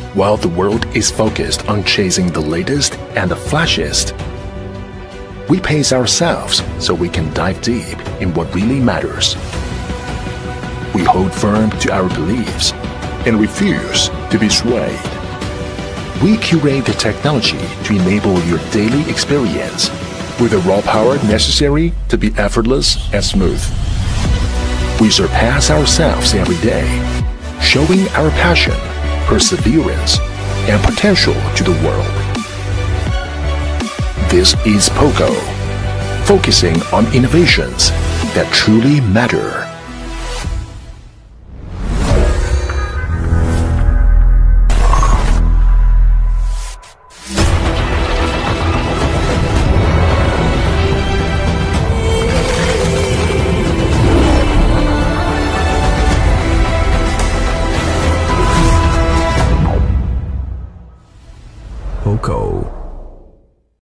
While the world is focused on chasing the latest and the flashiest, we pace ourselves so we can dive deep in what really matters. We hold firm to our beliefs and refuse to be swayed. We curate the technology to enable your daily experience with the raw power necessary to be effortless and smooth. We surpass ourselves every day, showing our passion, perseverance, and potential to the world. This is Poco, focusing on innovations that truly matter. Poco.